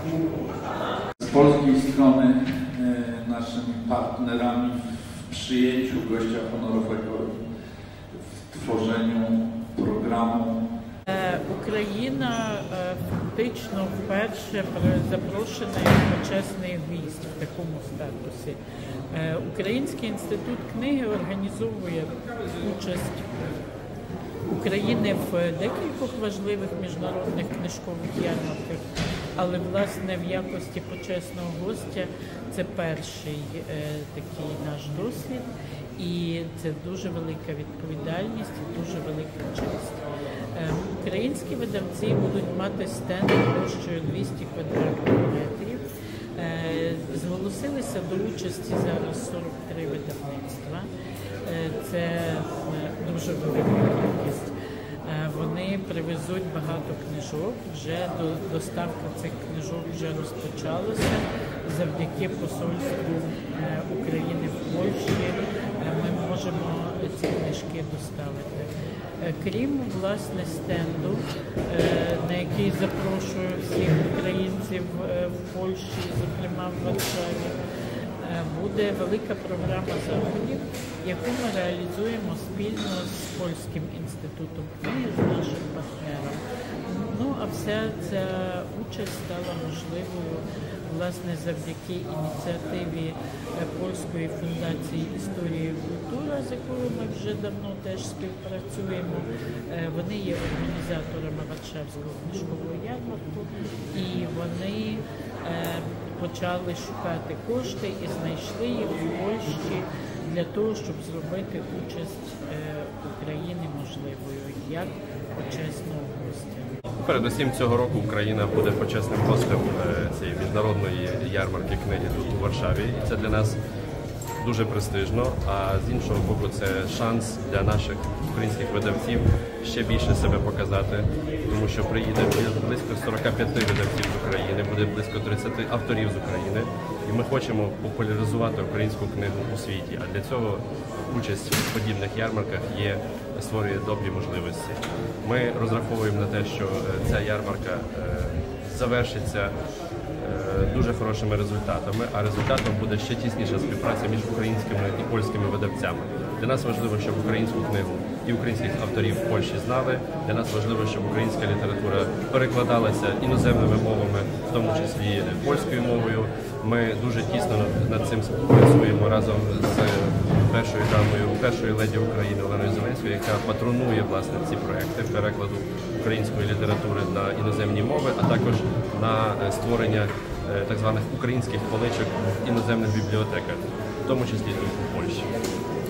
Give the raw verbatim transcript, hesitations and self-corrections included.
Z polskiej strony naszymi partnerami w przyjęciu gościa honorowego, w tworzeniu programu. Україна фактично вперше запрошена як почесний гість в такому статусі. Український інститут книги організовує участь України в декількох важливих міжнародних книжкових ярмарках, але, власне, в якості почесного гостя це перший е, такий наш досвід, і це дуже велика відповідальність і дуже велика честь. Е, українські видавці будуть мати стенд площею двісті квадратних метрів. Е, зголосилися до участі зараз сорок три видавництва. Е, це дуже велика кількість. Вони привезуть багато книжок, вже доставка цих книжок вже розпочалася завдяки посольству України в Польщі. Ми можемо ці книжки доставити. Крім, власне, стенду, на який запрошую всіх українців в Польщі, зокрема в Варшаві, буде велика програма заходів, яку ми реалізуємо спільно з Польським інститутом книги, з нашим партнером. Ну, а вся ця участь стала можливою, власне, завдяки ініціативі Польської фундації «Історія і культура», з якою ми вже давно теж співпрацюємо. Вони є організаторами Варшавського книжкового ярмарку, і вони почали шукати кошти і знайшли їх в Польщі для того, щоб зробити участь України можливою як почесного гостя. Передусім цього року Україна буде почесним гостем цієї міжнародної ярмарки книги тут у Варшаві. І це для нас дуже престижно, а з іншого боку це шанс для наших українських видавців ще більше себе показати, тому що приїде близько сорока п'яти видавців з України, буде близько тридцяти авторів з України, і ми хочемо популяризувати українську книгу у світі, а для цього участь в подібних ярмарках є, створює добрі можливості. Ми розраховуємо на те, що ця ярмарка завершиться дуже хорошими результатами, а результатом буде ще тісніша співпраця між українськими і польськими видавцями. Для нас важливо, щоб українську книгу і українських авторів в Польщі знали. Для нас важливо, щоб українська література перекладалася іноземними мовами, в тому числі польською мовою. Ми дуже тісно над цим працюємо разом з першою дамою, першою леді України Оленою Зеленською, яка патронує, власне, ці проекти перекладу української літератури на іноземні мови, а також на створення так званих українських поличок в іноземних бібліотеках, в тому числі тут у Польщі.